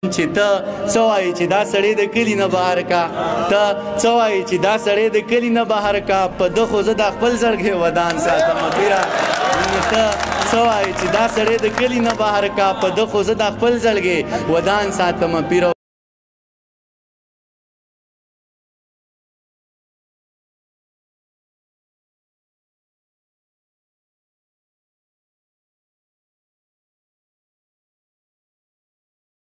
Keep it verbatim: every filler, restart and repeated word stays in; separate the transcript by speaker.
Speaker 1: چې ته څه وایې چې دا سړی د کلي نه بهر کا ته څه وایې چې دا سړی د کلي نه بهر کا په ده خو زه دا خپل زړګی ودان ساتمه پیره ته څه وایې چې دا سړی د کلي نه بهر کا په ده خو زه دا خپل زړګی ودان ساتمه پیره